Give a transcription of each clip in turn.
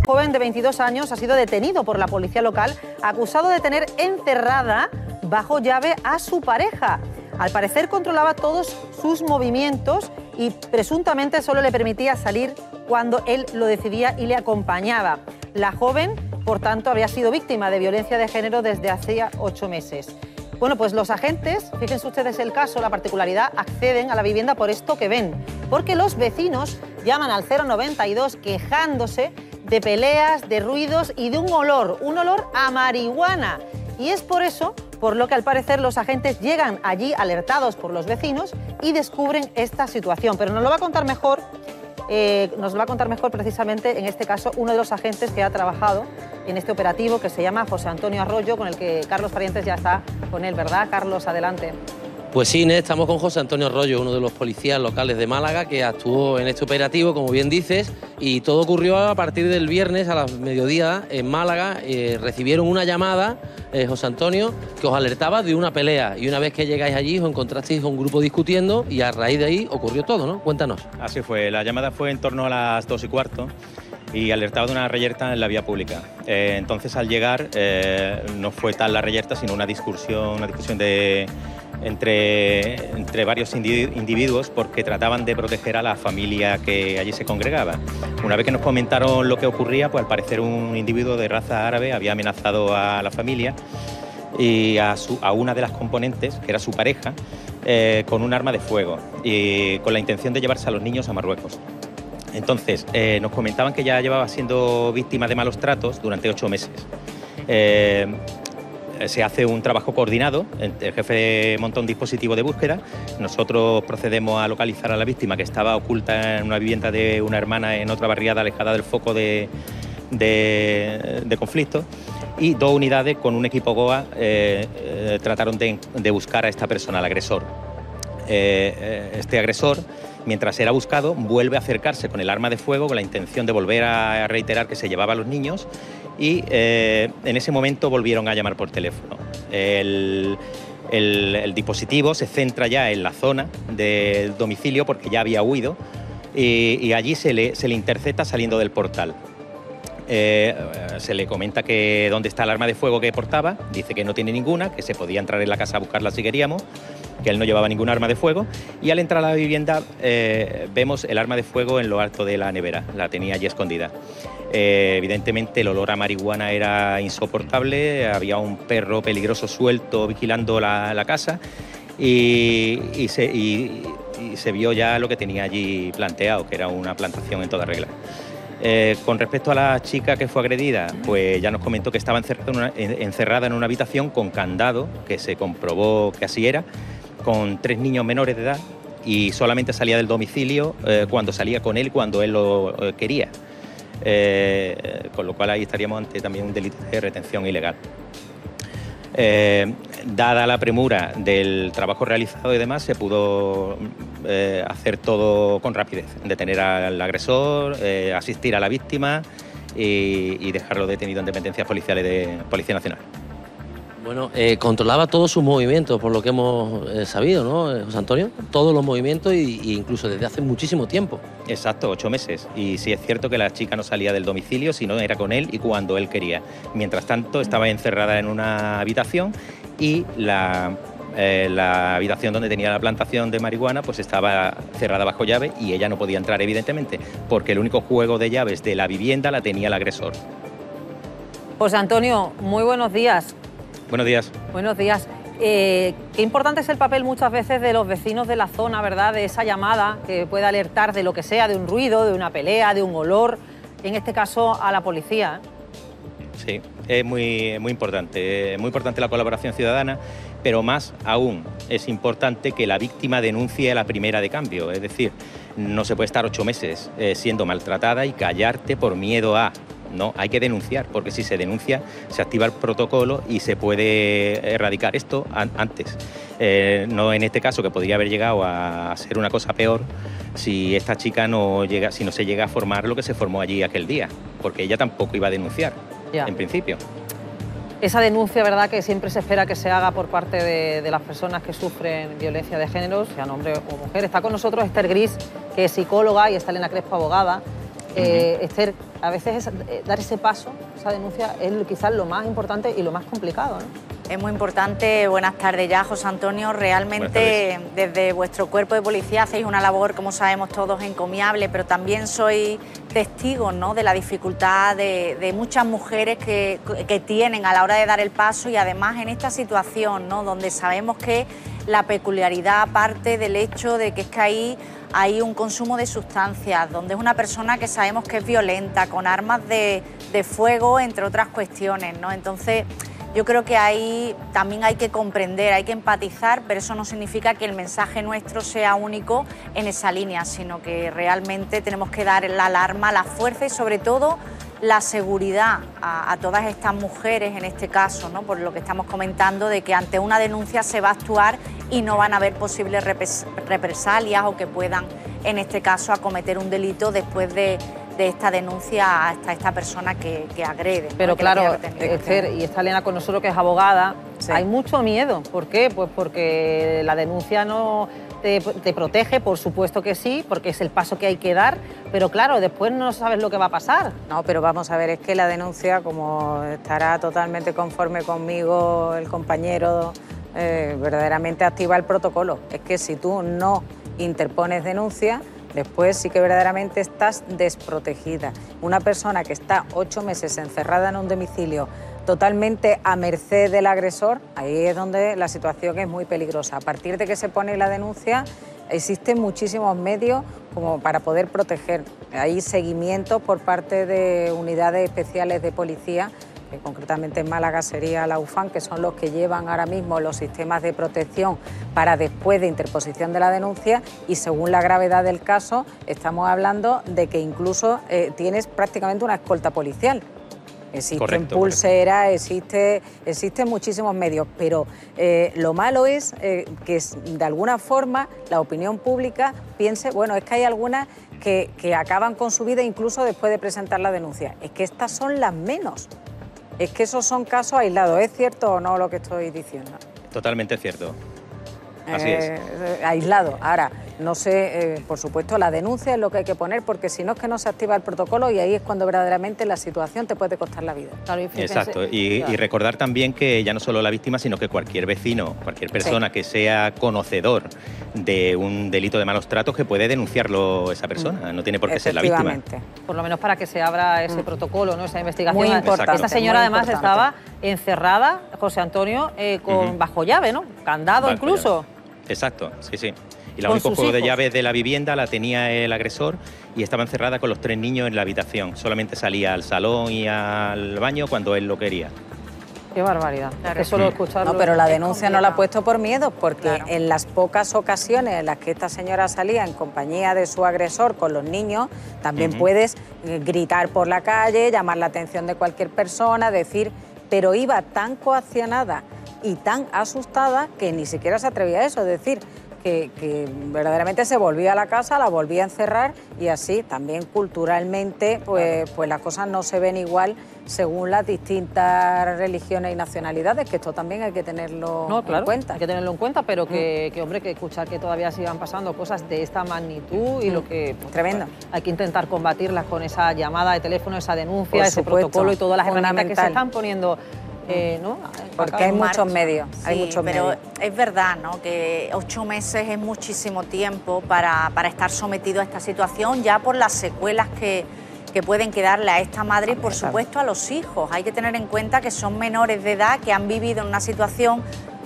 Un joven de 22 años ha sido detenido por la policía local acusado de tener encerrada bajo llave a su pareja. Al parecer controlaba todos sus movimientos y presuntamente solo le permitía salir cuando él lo decidía y le acompañaba. La joven, por tanto, había sido víctima de violencia de género desde hacía 8 meses. Bueno, pues los agentes, fíjense ustedes el caso, la particularidad, acceden a la vivienda por esto que ven, porque los vecinos llaman al 092 quejándose de peleas, de ruidos y de un olor a marihuana. Y es por eso por lo que al parecer los agentes llegan allí alertados por los vecinos y descubren esta situación. Pero nos lo va a contar mejor, precisamente en este caso uno de los agentes que ha trabajado en este operativo, que se llama José Antonio Arroyo, con el que Carlos Parientes ya está con él, ¿verdad? Carlos, adelante. Pues sí, Inés, estamos con José Antonio Arroyo, uno de los policías locales de Málaga, que actuó en este operativo, como bien dices, y todo ocurrió a partir del viernes a las mediodía en Málaga. Recibieron una llamada, José Antonio, que os alertaba de una pelea, y una vez que llegáis allí os encontrasteis a un grupo discutiendo y a raíz de ahí ocurrió todo, ¿no? Cuéntanos. Así fue, la llamada fue en torno a las 2:15 y alertaba de una reyerta en la vía pública. Entonces, al llegar, no fue tal la reyerta, sino una discusión entre varios individuos, porque trataban de proteger a la familia que allí se congregaba. Una vez que nos comentaron lo que ocurría, pues al parecer un individuo de raza árabe había amenazado a la familia y a una de las componentes, que era su pareja, con un arma de fuego y con la intención de llevarse a los niños a Marruecos. Entonces, nos comentaban que ya llevaba siendo víctima de malos tratos durante 8 meses. Se hace un trabajo coordinado, el jefe monta un dispositivo de búsqueda, nosotros procedemos a localizar a la víctima, que estaba oculta en una vivienda de una hermana en otra barriada alejada del foco de conflicto, y 2 unidades con un equipo GOA trataron de buscar a esta persona, al agresor. Este agresor, mientras era buscado, vuelve a acercarse con el arma de fuego con la intención de volver a reiterar que se llevaba a los niños, y en ese momento volvieron a llamar por teléfono. El dispositivo se centra ya en la zona del domicilio porque ya había huido, y allí se le intercepta saliendo del portal. Se le comenta que dónde está el arma de fuego que portaba, dice que no tiene ninguna, que se podía entrar en la casa a buscarla si queríamos, que él no llevaba ningún arma de fuego, y al entrar a la vivienda vemos el arma de fuego en lo alto de la nevera, la tenía allí escondida. Evidentemente el olor a marihuana era insoportable, había un perro peligroso suelto vigilando la casa, y se vio ya lo que tenía allí planteado, que era una plantación en toda regla. Con respecto a la chica que fue agredida, pues ya nos comentó que estaba encerrada en una habitación con candado, que se comprobó que así era, con 3 niños menores de edad, y solamente salía del domicilio cuando salía con él, cuando él lo quería. Con lo cual ahí estaríamos ante también un delito de retención ilegal. Dada la premura del trabajo realizado y demás, se pudo hacer todo con rapidez, detener al agresor, asistir a la víctima y dejarlo detenido en dependencias policiales de Policía Nacional. Bueno, controlaba todos sus movimientos, por lo que hemos sabido, ¿no, José Antonio? Todos los movimientos e incluso desde hace muchísimo tiempo. Exacto, 8 meses. Y sí es cierto que la chica no salía del domicilio, sino era con él y cuando él quería. Mientras tanto, estaba encerrada en una habitación, y la habitación donde tenía la plantación de marihuana pues estaba cerrada bajo llave, y ella no podía entrar, evidentemente, porque el único juego de llaves de la vivienda la tenía el agresor. José Antonio, muy buenos días. Buenos días. Buenos días. Qué importante es el papel muchas veces de los vecinos de la zona, ¿verdad? De esa llamada que puede alertar de lo que sea, de un ruido, de una pelea, de un olor, en este caso a la policía. Sí, es muy importante. Muy importante la colaboración ciudadana, pero más aún es importante que la víctima denuncie a la primera de cambio. Es decir, no se puede estar 8 meses siendo maltratada y callarte por miedo a... No, hay que denunciar, porque si se denuncia se activa el protocolo y se puede erradicar esto antes. No en este caso, que podría haber llegado a ser una cosa peor si esta chica no se llega a formar lo que se formó allí aquel día, porque ella tampoco iba a denunciar, en principio. Esa denuncia, ¿verdad?, que siempre se espera que se haga por parte de las personas que sufren violencia de género, sean hombre o mujer. Está con nosotros Esther Gris, que es psicóloga, y está Elena Crespo, abogada. Esther, a veces dar ese paso, esa denuncia, es quizás lo más importante y lo más complicado, ¿no? Es muy importante. Buenas tardes ya, José Antonio. Realmente desde vuestro cuerpo de policía hacéis una labor, como sabemos todos, encomiable, pero también sois testigos, ¿no?, de la dificultad de muchas mujeres que tienen a la hora de dar el paso, y además en esta situación, ¿no?, donde sabemos que la peculiaridad parte del hecho de que es que ahí hay un consumo de sustancias, donde es una persona que sabemos que es violenta, con armas de fuego, entre otras cuestiones, ¿no? Entonces, yo creo que ahí también hay que comprender, hay que empatizar, pero eso no significa que el mensaje nuestro sea único en esa línea, sino que realmente tenemos que dar la alarma, la fuerza y sobre todo la seguridad a todas estas mujeres, en este caso, ¿no?, por lo que estamos comentando, de que ante una denuncia se va a actuar y no van a haber posibles represalias o que puedan, en este caso, acometer un delito después de esta denuncia hasta esta persona que agrede. Pero ¿no?, claro, Esther, y está Elena con nosotros, que es abogada, sí, hay mucho miedo. ¿Por qué? Pues porque la denuncia no te protege, por supuesto que sí, porque es el paso que hay que dar, pero claro, después no sabes lo que va a pasar. No, pero vamos a ver, es que la denuncia, como estará totalmente conforme conmigo el compañero, verdaderamente activa el protocolo. Es que si tú no interpones denuncia, después sí que verdaderamente estás desprotegida. Una persona que está 8 meses encerrada en un domicilio totalmente a merced del agresor, ahí es donde la situación es muy peligrosa. A partir de que se pone la denuncia, existen muchísimos medios como para poder proteger. Hay seguimientos por parte de unidades especiales de policía, que concretamente en Málaga sería la UFAN, que son los que llevan ahora mismo los sistemas de protección para después de interposición de la denuncia, y según la gravedad del caso estamos hablando de que incluso tienes prácticamente una escolta policial. Existen pulseras, existen muchísimos medios, pero lo malo es que de alguna forma la opinión pública piense, bueno, es que hay algunas que acaban con su vida incluso después de presentar la denuncia. Es que estas son las menos. Es que esos son casos aislados. ¿Es cierto o no lo que estoy diciendo? Totalmente cierto. Así es. Aislado. Ahora, no sé, por supuesto, la denuncia es lo que hay que poner, porque si no es que no se activa el protocolo y ahí es cuando verdaderamente la situación te puede costar la vida. Claro, exacto. Y recordar también que ya no solo la víctima, sino que cualquier vecino, cualquier persona que sea conocedor de un delito de malos tratos, que puede denunciarlo esa persona, no tiene por qué ser la víctima. Por lo menos para que se abra ese protocolo, ¿no?, esa investigación. Muy importante. Esta señora además estaba encerrada, José Antonio, bajo llave, ¿no? Candado incluso. Exacto, sí, sí. Y la única juego de llaves de la vivienda la tenía el agresor y estaba encerrada con los 3 niños en la habitación. Solamente salía al salón y al baño cuando él lo quería. Qué barbaridad. Claro. Es que solo escucharlo. No, pero la denuncia no la ha puesto por miedo, porque en las pocas ocasiones en las que esta señora salía en compañía de su agresor con los niños, también puedes gritar por la calle, llamar la atención de cualquier persona, decir, pero iba tan coaccionada y tan asustada que ni siquiera se atrevía a eso, es decir, que verdaderamente se volvía a la casa, la volvía a encerrar, y así también culturalmente pues las cosas no se ven igual según las distintas religiones y nacionalidades, que esto también hay que tenerlo en cuenta. Hay que tenerlo en cuenta, pero que hombre, que escuchar que todavía sigan pasando cosas de esta magnitud y lo que... Pues, tremendo. Hay que intentar combatirlas con esa llamada de teléfono, esa denuncia, ese protocolo y todas las herramientas que se están poniendo... ¿no? Porque hay muchos medios, pero es verdad, ¿no?, que 8 meses es muchísimo tiempo para estar sometido a esta situación, ya por las secuelas que pueden quedarle a esta madre y, por supuesto, a los hijos. Hay que tener en cuenta que son menores de edad que han vivido en una situación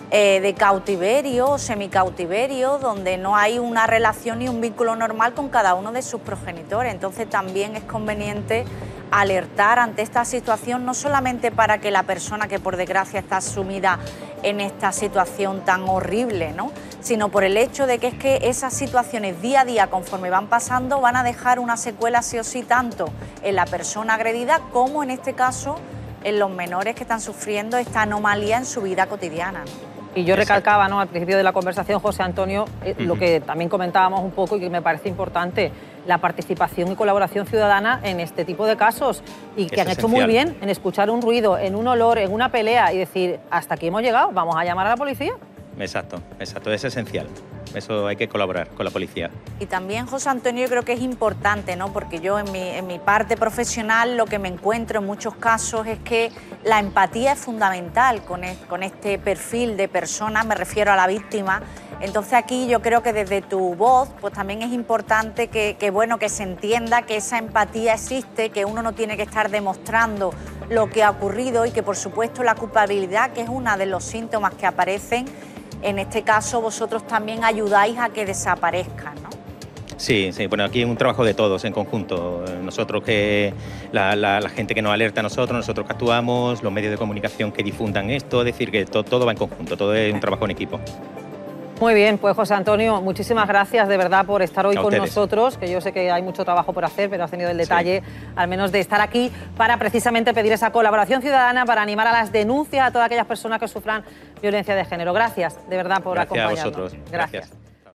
de cautiverio o semicautiverio, donde no hay una relación ni un vínculo normal con cada uno de sus progenitores. Entonces también es conveniente alertar ante esta situación, no solamente para que la persona que por desgracia está sumida en esta situación tan horrible, ¿no?, sino por el hecho de que es que esas situaciones día a día, conforme van pasando, van a dejar una secuela sí o sí, tanto en la persona agredida como, en este caso, en los menores que están sufriendo esta anomalía en su vida cotidiana, ¿no? Y yo recalcaba, ¿no?, al principio de la conversación, José Antonio, lo que también comentábamos un poco y que me parece importante, la participación y colaboración ciudadana en este tipo de casos, y que han hecho muy bien en escuchar un ruido, en un olor, en una pelea y decir, hasta aquí hemos llegado, vamos a llamar a la policía. Exacto, es esencial. eso hay que colaborar con la policía. Y también, José Antonio, yo creo que es importante, ¿no? Porque yo en mi parte profesional lo que me encuentro en muchos casos es que la empatía es fundamental con este perfil de persona, me refiero a la víctima. Entonces aquí yo creo que desde tu voz pues también es importante que se entienda que esa empatía existe, que uno no tiene que estar demostrando lo que ha ocurrido y que por supuesto la culpabilidad, que es uno de los síntomas que aparecen, en este caso vosotros también ayudáis a que desaparezcan, ¿no? Sí, bueno, aquí es un trabajo de todos en conjunto. Nosotros que la gente que nos alerta a nosotros que actuamos, los medios de comunicación que difundan esto, es decir, que todo va en conjunto, todo es un trabajo en equipo. Muy bien, pues José Antonio, muchísimas gracias de verdad por estar hoy a con ustedes. nosotros, que yo sé que hay mucho trabajo por hacer, pero has tenido el detalle al menos de estar aquí para precisamente pedir esa colaboración ciudadana para animar a las denuncias a todas aquellas personas que sufran violencia de género. Gracias de verdad por acompañarnos. Gracias a vosotros. Gracias.